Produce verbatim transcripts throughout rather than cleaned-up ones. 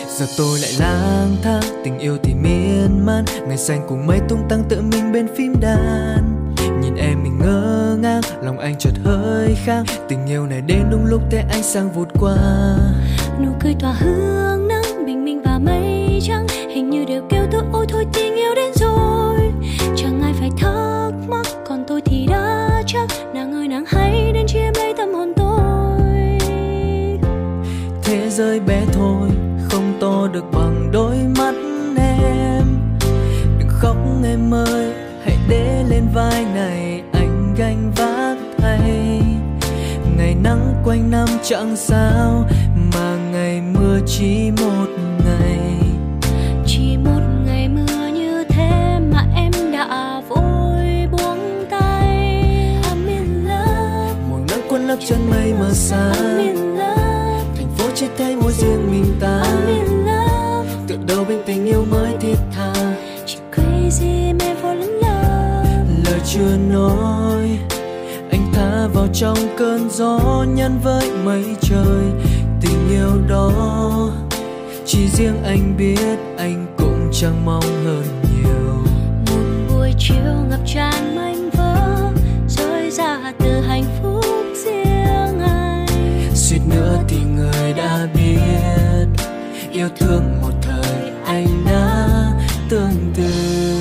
Giờ tôi lại lang thang, tình yêu thì miên man, ngày xanh cùng mây tung tăng tự mình bên phím đàn. Nhìn em mình ngơ ngác, lòng anh chợt hơi khác. Tình yêu này đến đúng lúc thế anh sang vụt qua. Nụ cười tỏa hương nắng, bình minh và mây trắng, hình như đều kêu tôi ôi thôi tình yêu đến rồi. Chẳng ai phải thắc mắc, còn tôi thì đã chắc, nàng ơi nàng hãy đến chiếm lấy tâm hồn tôi. Thế giới bé thôi, không to được bằng đôi mắt em. Đừng khóc em ơi, hãy để lên vai này anh gánh vác thay. Ngày nắng quanh năm chẳng sao, mà ngày mưa chỉ một ngày. Chỉ một ngày mưa như thế mà em đã vội buông tay. I'm in love. Mùa nắng cuốn lấp chân mây mờ xa. I'm in love. Thành phố chỉ thấy mỗi riêng mình ta. I'm in love. Tựa đầu bên tình yêu mới thiết tha. Chỉ crazy man fall in love. Lời chưa nói, anh tha vào trong cơn gió nhắn với mây trời. Tình yêu đó chỉ riêng anh biết, anh cũng chẳng mong hơn nhiều. Một buổi chiều ngập tràn mênh vỡ, rơi ra từ hạnh phúc riêng anh. Suýt nữa thì người đã biết, yêu thương một thời anh đã tương tư.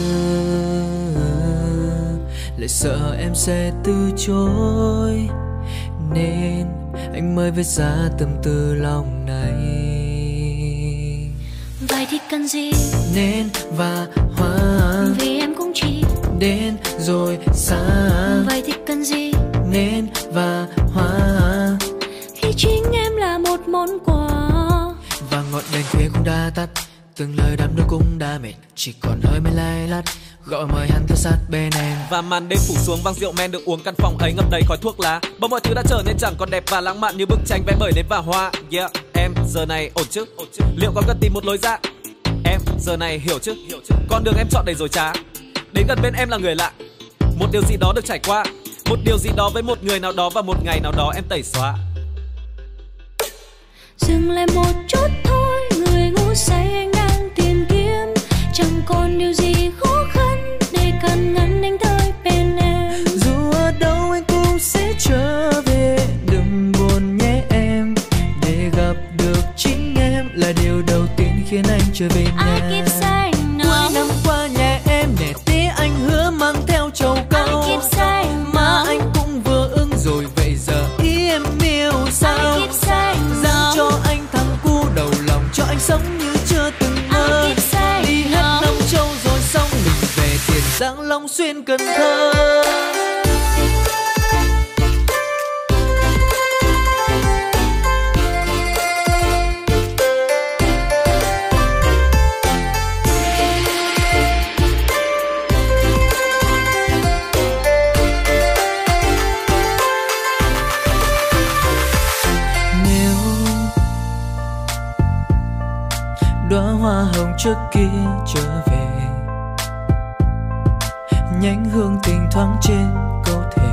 Lại sợ em sẽ từ chối, nên anh mới viết ra tâm tư lòng này. Vậy thì cần gì Nên và hoa, vì em cũng chỉ đến rồi xa. Vậy thì cần gì Nên và hoa, khi chính em là một món quà. và ngọn đèn khuya cũng đã tắt, từng lời đắm đuối cũng đã mệt, chỉ còn hơi mây lay lắt gọi mời hắn theo sát bên em. Và màn đêm phủ xuống, vang rượu men được uống, căn phòng ấy ngập đầy khói thuốc lá. Bỗng mọi thứ đã trở nên chẳng còn đẹp và lãng mạn như bức tranh vẽ bởi nến và hoa. Yeah, em giờ này ổn chứ? Liệu có cần tìm một lối ra? Em giờ này hiểu chứ? Con đường em chọn đầy rồi trá. Đến gần bên em là người lạ, một điều gì đó được trải qua, một điều gì đó với một người nào đó, và một ngày nào đó em tẩy xóa. Dừng lại một chút thôi, người ngu say anh đang tìm kiếm. Chẳng còn điều gì khó khăn để cần ngăn anh tới bên em. Dù ở đâu anh cũng sẽ trở về, đừng buồn nhé em. Để gặp được chính em là điều đầu tiên khiến anh trở về nhà. I keep saying no. Cuối năm qua nhà em nè tí anh hứa mang theo trầu cau. I keep saying no. Mà anh cũng vừa ưng rồi, vậy giờ ý em yêu sao? I keep saying no. Dám cho anh thằng cu đầu lòng, cho anh sống như chưa từng mơ. I keep saying Đi hết no. năm châu rồi xong mình về Tiền Giang, Long Xuyên, Cần Thơ. Đóa hoa hồng trước kia trở về, nhánh hương tình thoáng trên câu thề.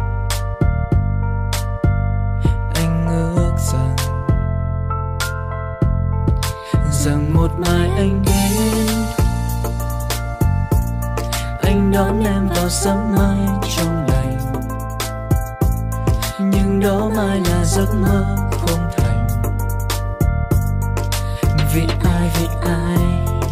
Anh ước rằng rằng một mai anh đến, anh đón em vào sớm mai trong lành. Nhưng đó mai là giấc mơ không thành. Vì ai, vì ai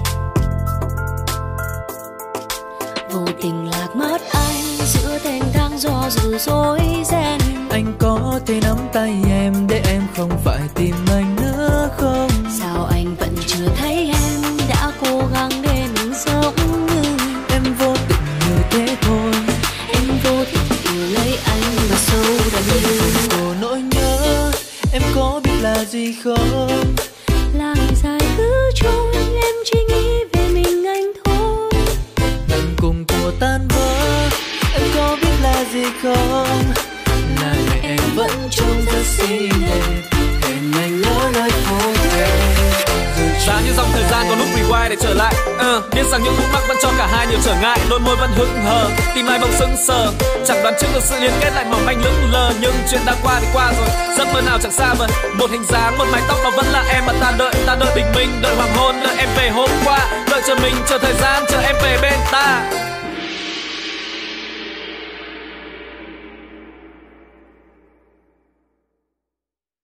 vô tình lạc mất anh giữa thênh thang gió dữ dối ren. anh có thể nắm tay em để em không phải tìm anh nữa không? Sao anh vẫn chưa thấy em đã cố gắng để mình giống như Em vô tình như thế thôi. em vô tình yêu lấy anh mà sâu đậm như Của nỗi nhớ em có biết là gì không? là ngày dài cứ trôi, em chỉ nghĩ về mình anh thôi. Tận cùng của tan vỡ em có biết là gì không? Là ngày em vẫn trông rất xinh đẹp, hẹn anh ở nơi phố về. Rồi Giá như dòng thời gian có lúc rewind để trở lại. uh, Biết rằng những khúc mắc vẫn cho cả hai nhiều trở ngại. Đôi môi vẫn hững hờ, tim ai bỗng sững sờ. Chẳng đoán trước được sự liên kết lại mỏng manh lững lờ. Nhưng chuyện đã qua thì qua rồi, giấc mơ nào chẳng xa vời. Một hình dáng, một mái tóc nó vẫn là em mà ta đợi. Ta đợi bình minh, đợi hoàng hôn, đợi em về hôm qua. Đợi chờ mình, chờ thời gian, chờ em về bên ta.